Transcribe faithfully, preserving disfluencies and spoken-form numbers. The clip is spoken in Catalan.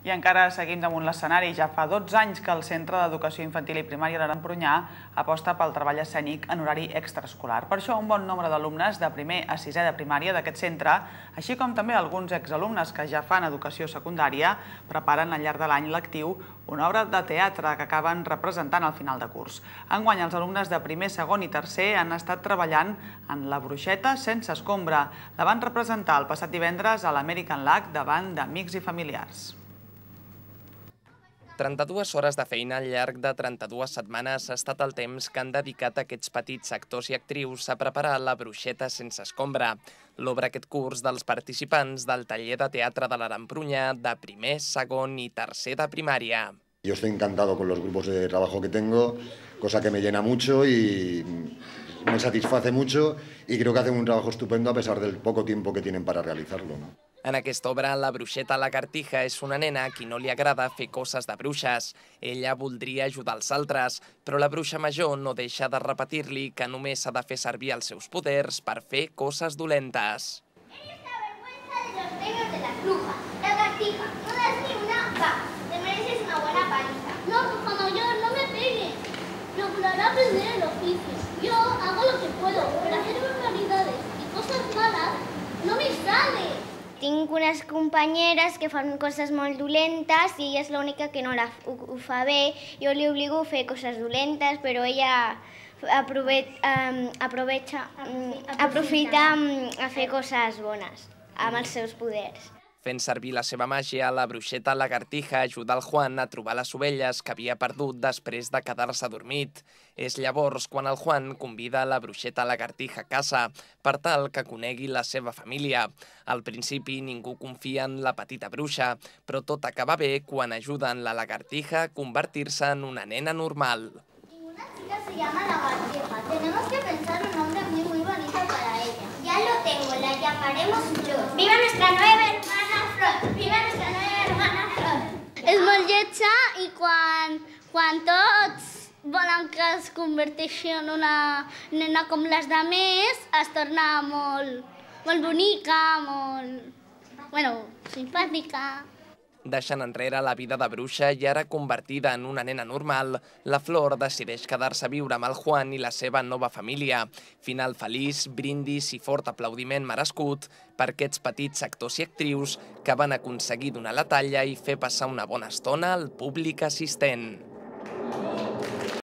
I encara seguim damunt l'escenari. Ja fa dotze anys que el Centre d'Educació Infantil i Primària d'Aran Prunyà aposta pel treball escènic en horari extraescolar. Per això, un bon nombre d'alumnes de primer a sisè de primària d'aquest centre, així com també alguns exalumnes que ja fan educació secundària, preparen al llarg de l'any lectiu una obra de teatre que acaben representant al final de curs. Enguany, els alumnes de primer, segon i tercer han estat treballant en La Bruixeta sense escombra. La van representar el passat divendres a l'American Lac davant d'amics i familiars. trenta-dues hores de feina al llarg de trenta-dues setmanes ha estat el temps que han dedicat aquests petits actors i actrius a preparar La Bruixeta sense escombra, l'obra aquest curs dels participants del taller de teatre de l'Aran Prunyà de primer, segon i tercer de primària. Yo estoy encantado con los grupos de trabajo que tengo, cosa que me llena mucho y me satisface mucho y creo que hacen un trabajo estupendo a pesar del poco tiempo que tienen para realizarlo, ¿no? En aquesta obra, la bruixeta lagartija és una nena a qui no li agrada fer coses de bruixes. Ella voldria ajudar els altres, però la bruixa major no deixa de repetir-li que només s'ha de fer servir els seus poders per fer coses dolentes. Eres la vergüenza de los premios de las brujas. Lagartija, no das ni una va. Te mereces una buena paliza. No, bruja mayor, no me pegues. Procuraré aprender el oficio. Yo hago lo que puedo, pero hacer barbaridades y cosas malas no me sale. Tinc unes companyeres que fan coses molt dolentes i ella és l'única que no la, ho, ho fa bé. Jo li obligo a fer coses dolentes, però ella aprove, um, aprovecha, um, aprofita um, a fer coses bones amb els seus poders. Fent servir la seva màgia, la bruixeta lagartija ajuda el Juan a trobar les ovelles que havia perdut després de quedar-se adormit. És llavors quan el Juan convida la bruixeta lagartija a casa per tal que conegui la seva família. Al principi ningú confia en la petita bruixa, però tot acaba bé quan ajuden la lagartija a convertir-se en una nena normal. Una chica se llama Lagartija. Tenemos que pensar un nombre muy, muy bonito para ella. Ya lo tengo, la llamaremos Flor. ¡Viva nuestra nueva hermana Flor! ¡Viva nuestra nueva hermana Flor! És molt lletja i quan, quan tots volen que es converteixi en una nena com les de més, es torna molt, molt bonica, molt, bueno, simpàtica. Deixant enrere la vida de bruixa i ara convertida en una nena normal, la Flor decideix quedar-se a viure amb el Juan i la seva nova família. Final feliç, brindis i fort aplaudiment merescut per aquests petits actors i actrius que van aconseguir donar la talla i fer passar una bona estona al públic assistent.